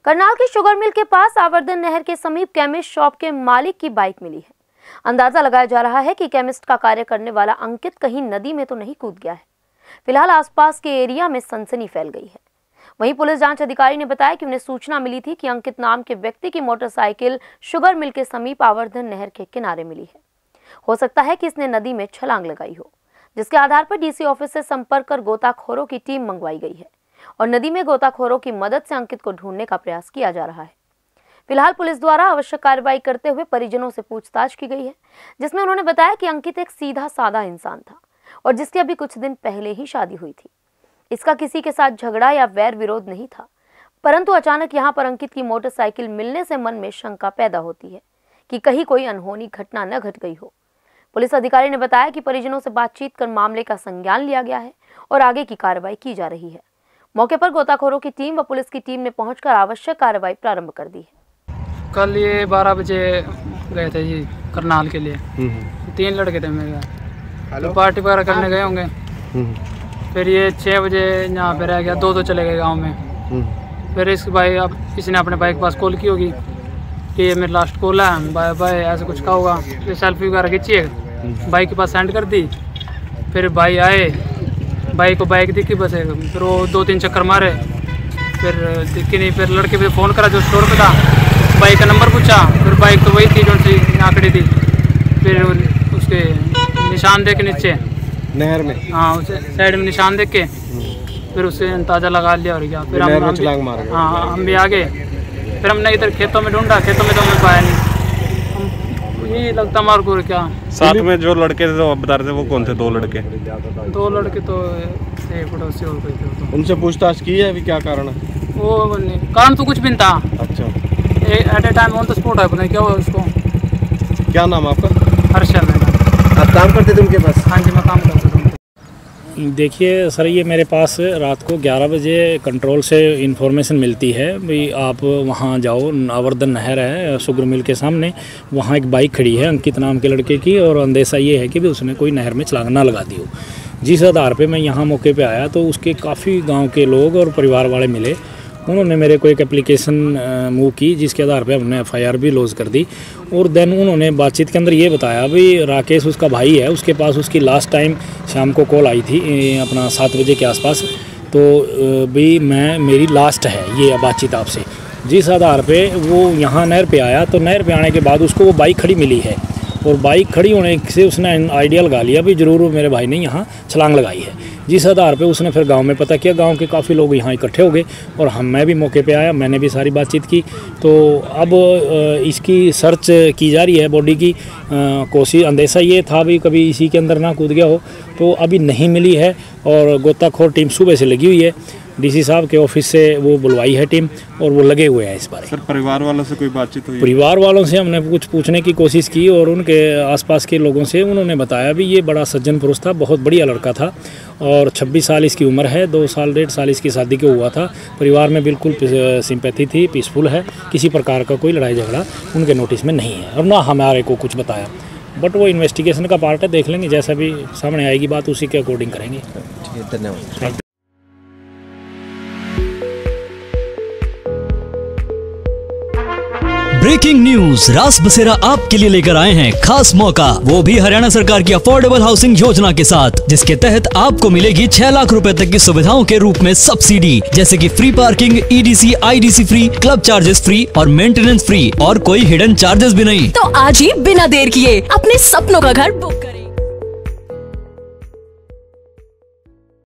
करनाल के sugar mill के पास आवर्धन नहर के समीप केमिस्ट शॉप के मालिक की बाइक मिली है। अंदाजा लगाया जा रहा है कि केमिस्ट का कार्य करने वाला अंकित कहीं नदी में तो नहीं कूद गया है। फिलहाल आसपास के एरिया में सनसनी फैल गई है। वहीं पुलिस जांच अधिकारी ने बताया कि उन्हें सूचना मिली थी कि अंकित नाम के व्यक्ति की मोटरसाइकिल शुगर मिल के समीप आवर्धन नहर के किनारे मिली है। हो सकता है कि इसने नदी में छलांग लगाई हो, जिसके आधार पर डीसी ऑफिस से संपर्क कर गोताखोरों की टीम मंगवाई गई है और नदी में गोताखोरों की मदद से अंकित को ढूंढने का प्रयास किया जा रहा है। फिलहाल पुलिस द्वारा आवश्यक कार्रवाई करते हुए परिजनों से पूछताछ की गई है, जिसमें उन्होंने बताया कि अंकित एक सीधा साधा इंसान था और जिसकी अभी कुछ दिन पहले ही शादी हुई थी। इसका किसी के साथ झगड़ा या वैर विरोध नहीं था, परंतु अचानक यहाँ पर अंकित की मोटरसाइकिल मिलने से मन में शंका पैदा होती है कि कहीं कोई अनहोनी घटना न घट गई हो। पुलिस अधिकारी ने बताया कि परिजनों से बातचीत कर मामले का संज्ञान लिया गया है और आगे की कार्रवाई की जा रही है। मौके पर गोताखोरों की टीम व पुलिस की टीम ने पहुंचकर आवश्यक कार्रवाई प्रारंभ कर दी है। कल ये 12 बजे गए थे जी करनाल के लिए। 3 लड़के थे मेरे, तो पार्टी वगैरह करने गए होंगे। फिर ये 6 बजे यहाँ पे रह गया, 2 चले गए गांव में। फिर इसके भाई अब किसी ने अपने भाई के पास कॉल की होगी कि ये मेरा लास्ट कॉल है, बाय बाय ऐसा कुछ कहा होगा। फिर सेल्फी वगैरह खींचिए, भाई के पास सेंड कर दी। फिर भाई आए, भाई को बाइक दिखी बस, फिर वो 2-3 चक्कर मारे, फिर दिखी नहीं। फिर लड़के पे फ़ोन करा जो स्टोर पे था, बाइक का नंबर पूछा, फिर बाइक तो वही थी जो सी आंकड़ी थी। फिर उसके निशान देख के नीचे नहर में, हाँ उसे साइड में निशान देख के फिर उससे अंदाज़ा लगा लिया और क्या। फिर हम भी आ गए। फिर हमने इधर खेतों में ढूंढा, खेतों में तो हमें पाया नहीं। ये लगता मार को क्या। साथ में जो लड़के थे तो आप बता रहे थे, वो कौन थे? 2 लड़के। 2 लड़के तो थे पड़ोसी और कोई थे। उनसे पूछताछ की है अभी क्या कारण है? वो कारण तो कुछ भी नहीं था। अच्छा, at a time on the spot है, पता नहीं क्या हुआ उसको। क्या नाम आपका? हर्षल है। आप काम करते थे उनके पास? हाँ जी, मैं काम करता था। देखिए सर, ये मेरे पास रात को 11 बजे कंट्रोल से इन्फॉर्मेशन मिलती है भाई आप वहाँ जाओ, आवर्धन नहर है शुगर मिल के सामने, वहाँ एक बाइक खड़ी है अंकित नाम के लड़के की, और अंदेशा ये है कि भी उसने कोई नहर में छलांग ना लगा दी हो। जिस आधार पे मैं यहाँ मौके पे आया तो उसके काफ़ी गांव के लोग और परिवार वाले मिले। उन्होंने मेरे को एक एप्लीकेशन मूव की, जिसके आधार पे हमने FIR भी लॉन्च कर दी। और देन उन्होंने बातचीत के अंदर ये बताया भाई राकेश उसका भाई है, उसके पास उसकी लास्ट टाइम शाम को कॉल आई थी अपना 7 बजे के आसपास। तो भाई मेरी लास्ट है ये बातचीत आपसे। जिस आधार पे वो यहाँ नहर पे आया, तो नहर पे आने के बाद उसको वो बाइक खड़ी मिली है, और बाइक खड़ी होने से उसने आइडिया लगा लिया भी ज़रूर मेरे भाई ने यहाँ छलांग लगाई है। जिस आधार पे उसने फिर गांव में पता किया, गांव के काफ़ी लोग यहाँ इकट्ठे हो गए और मैं भी मौके पे आया, मैंने भी सारी बातचीत की। तो अब इसकी सर्च की जा रही है बॉडी की कोशिश। अंदेशा ये था भी कभी इसी के अंदर ना कूद गया हो, तो अभी नहीं मिली है और गोताखोर टीम सुबह से लगी हुई है। डीसी साहब के ऑफिस से वो बुलवाई है टीम और वो लगे हुए हैं इस बारे। सर, परिवार वालों से कोई बातचीत हुई? परिवार वालों से हमने कुछ पूछने की कोशिश की और उनके आसपास के लोगों से उन्होंने बताया भी ये बड़ा सज्जन पुरुष था, बहुत बढ़िया लड़का था और 26 साल इसकी उम्र है, 2 साल 1.5 साल इसकी शादी के हुआ था। परिवार में बिल्कुल सिंपैथी थी, पीसफुल है, किसी प्रकार का कोई लड़ाई झगड़ा उनके नोटिस में नहीं है और ना हमारे को कुछ बताया। बट वो इन्वेस्टिगेशन का पार्ट है, देख लेंगे, जैसा भी सामने आएगी बात उसी के अकॉर्डिंग करेंगे। धन्यवाद। ब्रेकिंग न्यूज, रास बसेरा आपके लिए लेकर आए हैं खास मौका, वो भी हरियाणा सरकार की अफोर्डेबल हाउसिंग योजना के साथ, जिसके तहत आपको मिलेगी 6 लाख रुपए तक की सुविधाओं के रूप में सब्सिडी, जैसे कि free parking, EDC, IDC free, club charges free और मेंटेनेंस फ्री, और कोई हिडन चार्जेस भी नहीं। तो आज ही बिना देर किए अपने सपनों का घर बुक